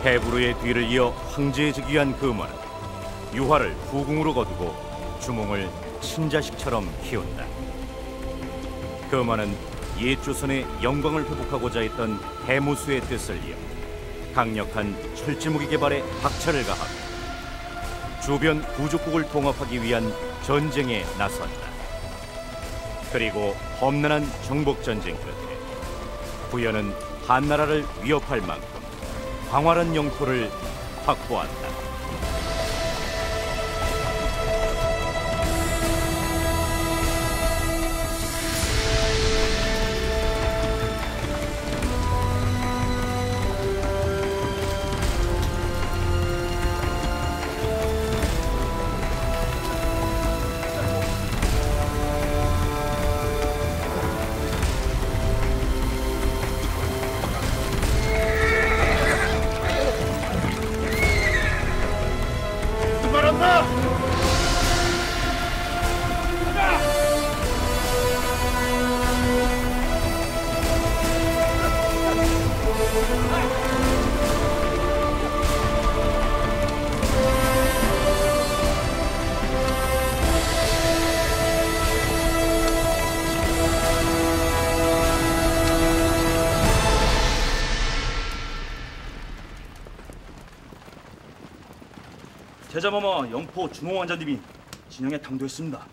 헤브루의 뒤를 이어 황제에 즉위한 그만은 유화를 후궁으로 거두고 주몽을 친자식처럼 키운다. 그만은 옛 조선의 영광을 회복하고자 했던 해무수의 뜻을 이어 강력한 철제무기 개발에 박차를 가하고 주변 부족국을 통합하기 위한 전쟁에 나선다. 그리고 험난한 정복 전쟁 끝에 부여는 한나라를 위협할 만큼 광활한 영토를 확보한다. 제자마마 영포 주몽 왕자님이 진영에 당도했습니다.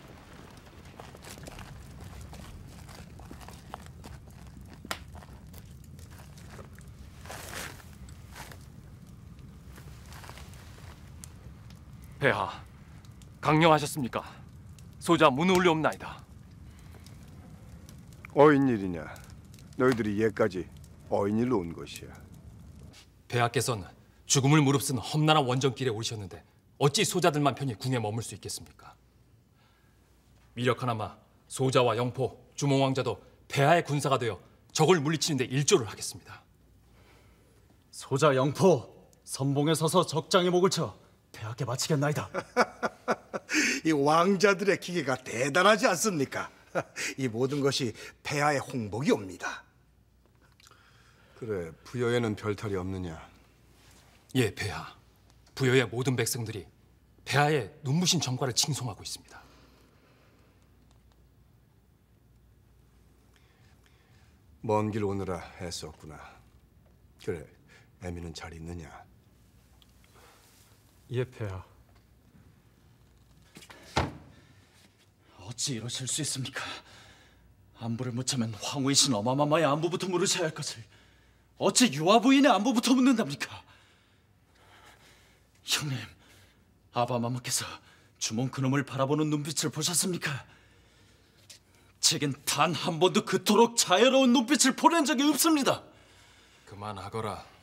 폐하, 강령하셨습니까? 소자 문울리옵나이다. 어인일이냐? 너희들이 얘까지 어인일로 온 것이야. 폐하께서는 죽음을 무릅쓴 험난한 원정길에 오르셨는데 어찌 소자들만 편히 궁에 머물 수 있겠습니까? 미력하나마 소자와 영포, 주몽왕자도 폐하의 군사가 되어 적을 물리치는 데 일조를 하겠습니다. 소자 영포, 선봉에 서서 적장의 목을 쳐 폐하께 바치겠나이다. 이 왕자들의 기계가 대단하지 않습니까? 이 모든 것이 폐하의 홍복이옵니다. 그래, 부여에는 별탈이 없느냐? 예, 폐하. 부여의 모든 백성들이 폐하의 눈부신 정과를 칭송하고 있습니다. 먼 길 오느라 애썼구나. 그래, 애미는 잘 있느냐? 예, 폐하. 어찌 이러실 수 있습니까? 안부를 묻자면 황후이신 어마마마의 안부부터 물으셔야 할 것을 어찌 유아 부인의 안부부터 묻는답니까? 형님, 아바마마께서 주몽 그놈을 바라보는 눈빛을 보셨습니까? 제겐 단 한 번도 그토록 자애로운 눈빛을 보낸 적이 없습니다. 그만하거라.